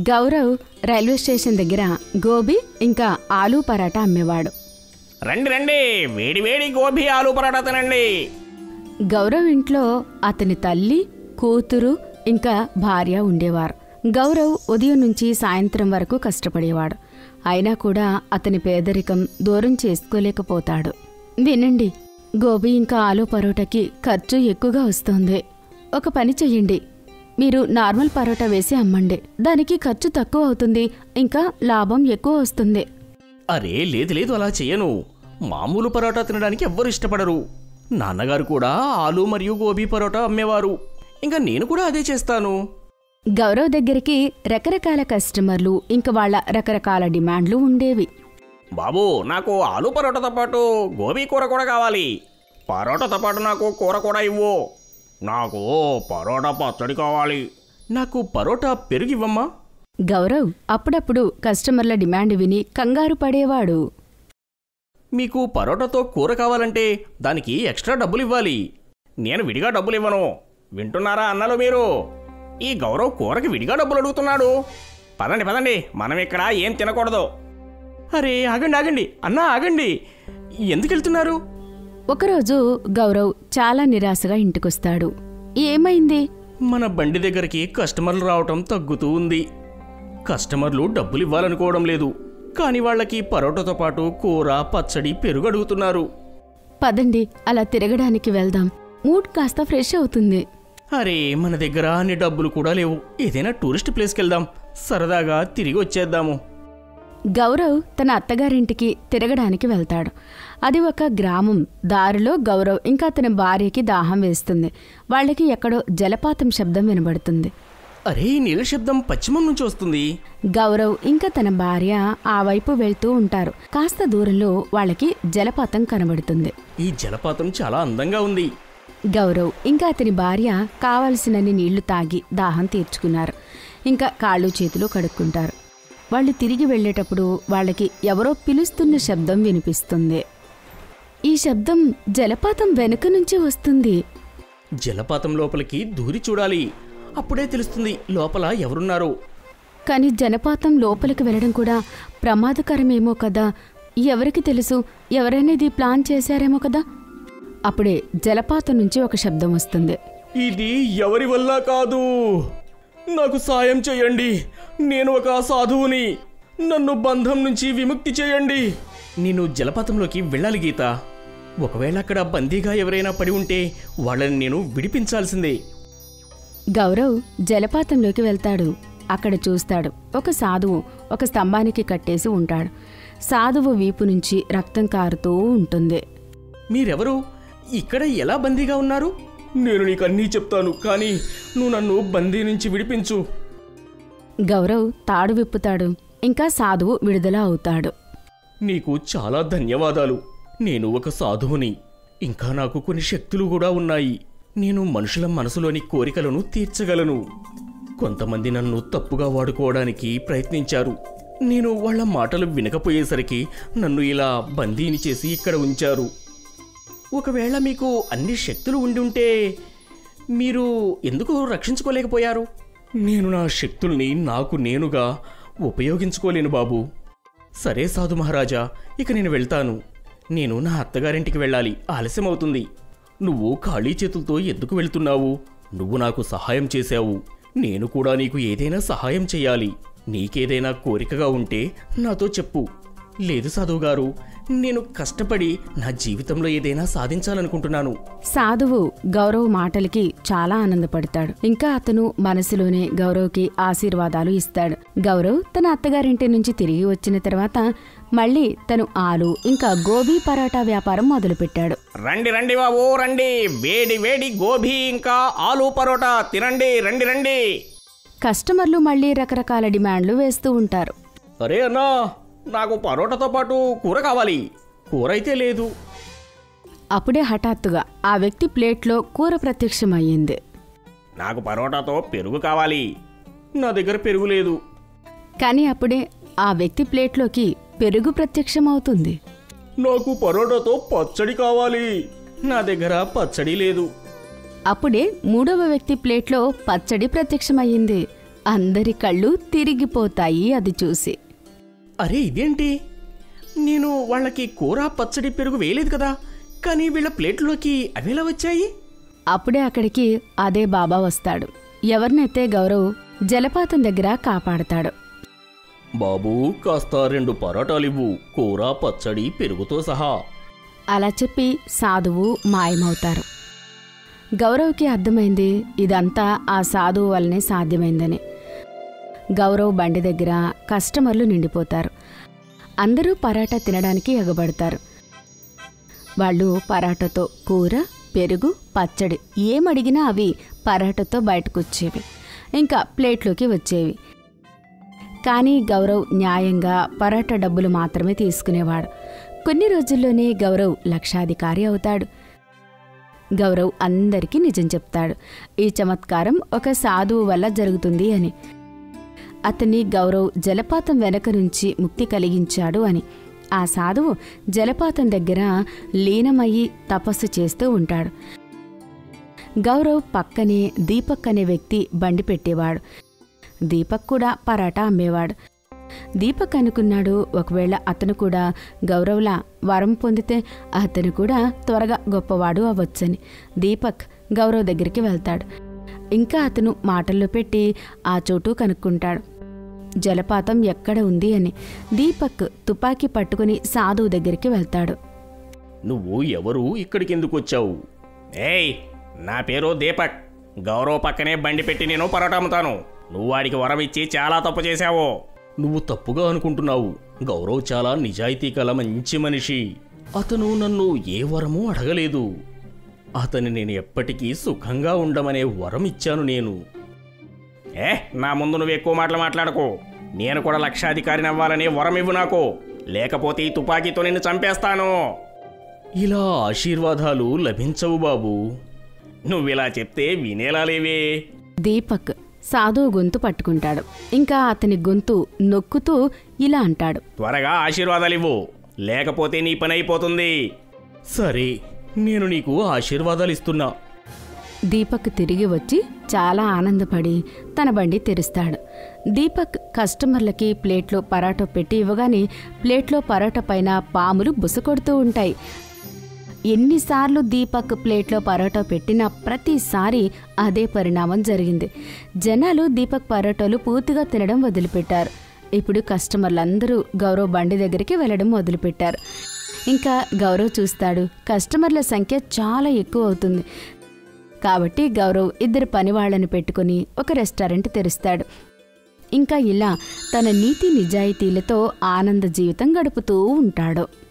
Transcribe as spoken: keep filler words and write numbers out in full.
Gaurav railway station దగ్గర గోబీ ఇంకా ఆలూ పరాటా అమ్మేవాడు. రండి రండి, వేడి వేడి గోబీ ఆలూ పరాటా తినండి. గౌరవ్ ఇంట్లో అతని తల్లి, కూతురు ఇంకా భార్య ఉండేవారు. గౌరవ్ ఉదయం నుంచి సాయంత్రం వరకు కష్టపడేవాడు. అయినా కూడా అతని పేదరికం దూరం చేసుకోలేకపోతాడు. వినండి, గోబీ ఇంకా ఆలూ పరోటాకి ఖర్చు ఎక్కువగా వస్తుంది. ఒక పని చెయ్యండి, మీరు నార్మల్ పరోటా వేసి అమ్మండి. దానికి ఖర్చు తక్కువ అవుతుంది, ఇంకా లాభం ఎక్కువ వస్తుంది. అరే లేదు లేదు, అలా చెయ్యను. మామూలు పరోటా తినడానికి ఎవ్వరు ఇష్టపడరు. నాన్నగారు కూడా ఆలూ మరియు గోబీ పరోటా అమ్మేవారు. ఇంకా నేను కూడా అదే చేస్తాను. గౌరవ్ దగ్గరికి రకరకాల కస్టమర్లు ఇంకా వాళ్ళ రకరకాల డిమాండ్లు ఉండేవి. బాబు, నాకు ఆలూ పరోటాతో పాటు గోబీ కూర కూడా కావాలి. పరోటాతో పాటు నాకు కూర కూడా ఇవ్వు. నాకు పరోటా పచ్చడి కావాలి. నాకు పరోటా పెరుగు ఇవ్వమ్మా. గౌరవ్ అప్పుడప్పుడు కస్టమర్ల డిమాండ్ విని కంగారు పడేవాడు. మీకు పరోటాతో కూర కావాలంటే దానికి ఎక్స్ట్రా డబ్బులు ఇవ్వాలి. నేను విడిగా డబ్బులు ఇవ్వను. వింటున్నారా అన్నలు మీరు? ఈ గౌరవ్ కూరకి విడిగా డబ్బులు అడుగుతున్నాడు. పదండి పదండి, మనం ఇక్కడ ఏం తినకూడదు. అరే ఆగండి ఆగండి, అన్నా ఆగండి, ఎందుకు వెళ్తున్నారు? ఒకరోజు గౌరవ్ చాలా నిరాశగా ఇంటికొస్తాడు. ఏమైంది? మన బండి దగ్గరికి కస్టమర్లు రావటం తగ్గుతూ ఉంది. కస్టమర్లు డబ్బులు ఇవ్వాలనుకోవడం లేదు, కానీ వాళ్ళకి పరోటాతో పాటు కూర, పచ్చడి, పెరుగు అడుగుతున్నారు. పదండి, అలా తిరగడానికి వెళ్దాం. మూడ్ కాస్త ఫ్రెష్ అవుతుంది. అరే మన దగ్గర అన్ని డబ్బులు కూడా లేవు. ఏదైనా టూరిస్ట్ ప్లేస్కి వెళ్దాం, సరదాగా తిరిగి వచ్చేద్దాము. గౌరవ్ తన అత్తగారింటికి తిరగడానికి వెళ్తాడు. అది ఒక గ్రామం. దారిలో గౌరవ్ ఇంకా తన భార్యకి దాహం వేస్తుంది. వాళ్ళకి ఎక్కడో జలపాతం శబ్దం వినబడుతుంది. అరే నీళ్ళ శబ్దం పశ్చిమం నుంచి వస్తుంది. గౌరవ్ ఇంకా తన భార్య ఆ వైపు వెళ్తూ ఉంటారు. కాస్త దూరంలో వాళ్ళకి జలపాతం కనబడుతుంది. ఈ జలపాతం చాలా అందంగా ఉంది. గౌరవ్ ఇంకా అతని భార్య కావలసినన్ని నీళ్లు తాగి దాహం తీర్చుకున్నారు. ఇంకా కాళ్ళు చేతులు కడుక్కుంటారు. వాళ్ళు తిరిగి వెళ్లేటప్పుడు వాళ్ళకి ఎవరో పిలుస్తున్న శబ్దం వినిపిస్తుంది. ఈ శబ్దం జలపాతం వెనుక నుంచి వస్తుంది. జలపాతం లోపలికి దూరి చూడాలి, అప్పుడే తెలుస్తుంది లోపల ఎవరున్నారో. కానీ జలపాతం లోపలికి వెళ్ళడం కూడా ప్రమాదకరమేమో కదా. ఎవరికి తెలుసు, ఎవరైనా ఇది ప్లాన్ చేశారేమో కదా. అప్పుడే జలపాతం నుంచి ఒక శబ్దం వస్తుంది. ఇది ఎవరి వల్ల కాదు, నాకు సాయం చేయండి. నేను ఒక సాధువుని, నన్ను బంధం నుంచి విముక్తి చేయండి. నేను జలపాతంలోకి వెళ్ళాలి గీత. ఒకవేళ అక్కడ బందీగా ఎవరైనా పడి ఉంటే వాళ్ళని నేను విడిపించాల్సిందే. గౌరవ్ జలపాతంలోకి వెళ్తాడు. అక్కడ చూస్తాడు, ఒక సాధువు ఒక స్తంభానికి కట్టేసి ఉంటాడు. సాధువు వీపు నుంచి రక్తం కారుతూ ఉంటుంది. మీరెవరు? ఇక్కడ ఎలా బందీగా ఉన్నారు? నేను నీకు అన్నీ చెప్తాను, కానీ నువ్వు నన్ను బందీ నుంచి విడిపించు. గౌరవ్ తాడు విప్పుతాడు. ఇంకా సాధువు విడుదల అవుతాడు. నీకు చాలా ధన్యవాదాలు. నేను ఒక సాధువుని, ఇంకా నాకు కొన్ని శక్తులు కూడా ఉన్నాయి. నేను మనుషుల మనసులోని కోరికలను తీర్చగలను. కొంతమంది నన్ను తప్పుగా వాడుకోవడానికి ప్రయత్నించారు. నేను వాళ్ళ మాటలు వినకపోయేసరికి నన్ను ఇలా బందీని చేసి ఇక్కడ ఉంచారు. ఒకవేళ మీకు అన్ని శక్తులు ఉండి ఉంటే మీరు ఎందుకు రక్షించుకోలేకపోయారు? నేను నా శక్తుల్ని నాకు నేనుగా ఉపయోగించుకోలేను బాబు. సరే సాధు మహారాజా, ఇక నేను వెళ్తాను. నేను నా అత్తగారింటికి వెళ్ళాలి, ఆలస్యం అవుతుంది. నువ్వు ఖాళీ చేతులతో ఎందుకు వెళ్తున్నావు? నువ్వు నాకు సహాయం చేశావు, నేను కూడా నీకు ఏదైనా సహాయం చెయ్యాలి. నీకేదైనా కోరికగా ఉంటే నాతో చెప్పు. లేదు సాధువు గారు, నేను కష్టపడి నా జీవితంలో ఏదైనా సాధించాలనుకుంటున్నాను. సాధువు గౌరవ్ మాటలకి చాలా ఆనందపడతాడు. ఇంకా అతను మనసులోనే గౌరవ్కి ఆశీర్వాదాలు ఇస్తాడు. గౌరవ్ తన అత్తగారింటి నుంచి తిరిగి వచ్చిన తర్వాత మళ్ళీ తను ఆలు ఇంకా గోబీ పరోటా వ్యాపారం మొదలుపెట్టాడు. రండి రండి బాబు రండి, వేడి వేడి గోబీ ఇంకా ఆలూ పరోటా తినండి, రండి రండి. కస్టమర్లు మళ్ళీ రకరకాల డిమాండ్లు వేస్తూ ఉంటారు. అరే అన్నా, నాకు పరోటాతో పాటు కూర కావాలి. కూర అయితే లేదు. అప్పుడే హఠాత్తుగా ఆ వ్యక్తి ప్లేట్లో కూర ప్రత్యక్షమయ్యింది. నాకు పరోటాతో పెరుగు కావాలి. నా దగ్గర పెరుగు లేదు. కానీ అప్పుడే ఆ వ్యక్తి ప్లేట్లోకి పెరుగు ప్రత్యక్షమవుతుంది. నాకు పరోటాతో పచ్చడి కావాలి. నా దగ్గర పచ్చడి లేదు. అప్పుడే మూడవ వ్యక్తి ప్లేట్లో పచ్చడి ప్రత్యక్షమయ్యింది. అందరి కళ్ళు తిరిగిపోతాయి అది చూసి. అరే ఇదేంటి, నేను వాళ్ళకి కూర పచ్చడి పెరుగు వేయలేదు కదా, కానీ వీళ్ళ ప్లేట్లోకి అవేలా వచ్చాయి? అప్పుడే అక్కడికి అదే బాబా వస్తాడు. ఎవరినైతే గౌరవ్ జలపాతం దగ్గర కాపాడతాడు. బాబూ, కాస్త రెండు పరోటాలివ్వు, కూర పచ్చడి పెరుగుతో సహా. అలా చెప్పి సాధువు మాయమవుతారు. గౌరవ్కి అర్థమైంది ఇదంతా ఆ సాధువు వల్లనే సాధ్యమైందని. గౌరవ్ బండి దగ్గర కస్టమర్లు నిండిపోతారు. అందరూ పరాటా తినడానికి ఎగబడతారు. వాళ్ళు పరాటాతో కూర, పెరుగు, పచ్చడి ఏమడిగినా అవి పరాటాతో బయటకొచ్చేవి, ఇంకా ప్లేట్లోకి వచ్చేవి. కానీ గౌరవ్ న్యాయంగా పరాటా డబ్బులు మాత్రమే తీసుకునేవాడు. కొన్ని రోజుల్లోనే గౌరవ్ లక్షాధికారి అవుతాడు. గౌరవ్ అందరికీ నిజం చెప్తాడు, ఈ చమత్కారం ఒక సాధువు వల్ల జరుగుతుంది అని. అతన్ని గౌరవ్ జలపాతం వెనక నుంచి ముక్తి కలిగించాడు అని. ఆ సాధువు జలపాతం దగ్గర లీనమయ్యి తపస్సు చేస్తూ ఉంటాడు. గౌరవ్ పక్కనే దీపక్ అనే వ్యక్తి బండి పెట్టేవాడు. దీపక్ కూడా పరాటా అమ్మేవాడు. దీపక్ అనుకున్నాడు, ఒకవేళ అతను కూడా గౌరవ్లా వరం పొందితే అతను కూడా త్వరగా గొప్పవాడు అవ్వొచ్చని. దీపక్ గౌరవ్ దగ్గరికి వెళ్తాడు. ఇంకా అతను మాటల్లో పెట్టి ఆ చోటు కనుక్కుంటాడు, జలపాతం ఎక్కడ ఉంది అని. దీపక్ తుపాకీ పట్టుకుని సాధువు దగ్గరికి వెళ్తాడు. నువ్వు ఎవరు, ఇక్కడికెందుకు వచ్చావు? ఏయ్, నా పేరు దీపక్. గౌరవ్ పక్కనే బండి పెట్టి నేను పరోటా అమ్ముతాను. నువ్వు వాడికి వరం ఇచ్చి చాలా తప్పు చేశావు. నువ్వు తప్పుగా అనుకుంటున్నావు. గౌరవ్ చాలా నిజాయితీ గల మంచి మనిషి. అతను నన్ను ఏ వరమూ అడగలేదు. అతని నేను ఎప్పటికీ సుఖంగా ఉండమనే వరం ఇచ్చాను నేను. ఏ, నా ముందు నువ్వు ఎక్కువ మాటలు మాట్లాడకు. నేను కూడా లక్షాధికారిని అవ్వాలనే వరం ఇవ్వు నాకు, లేకపోతే ఈ తుపాకీతో నిన్ను చంపేస్తాను. ఇలా ఆశీర్వాదాలు లభించవు బాబూ. నువ్విలా చెప్తే వినేలా లేవే. దీపక్ సాధువు గొంతు పట్టుకుంటాడు. ఇంకా అతని గొంతు నొక్కుతూ ఇలా అంటాడు, త్వరగా ఆశీర్వాదాలు ఇవ్వు, లేకపోతే నీ పని అయిపోతుంది. సరే, నేను నీకు ఆశీర్వాదాలు ఇస్తున్నా. దీపక్ తిరిగి వచ్చి చాలా ఆనందపడి తన బండి తెరుస్తాడు. దీపక్ కస్టమర్లకి ప్లేట్లో పరాటా పెట్టి ఇవ్వగానే ప్లేట్లో పరాటా పైన పాములు బుసకొడుతూ ఉంటాయి. ఎన్నిసార్లు దీపక్ ప్లేట్లో పరోటా పెట్టినా ప్రతిసారి అదే పరిణామం జరిగింది. జనాలు దీపక్ పరోటాలు పూర్తిగా తినడం వదిలిపెట్టారు. ఇప్పుడు కస్టమర్లందరూ గౌరవ్ బండి దగ్గరికి వెళ్ళడం మొదలుపెట్టారు. ఇంకా గౌరవ్ చూస్తాడు, కస్టమర్ల సంఖ్య చాలా ఎక్కువ అవుతుంది. కాబట్టి గౌరవ్ ఇద్దరు పనివాళ్లను పెట్టుకుని ఒక రెస్టారెంట్ తెరుస్తాడు. ఇంకా ఇలా తన నీతి నిజాయితీలతో ఆనంద జీవితం గడుపుతూ ఉంటాడు.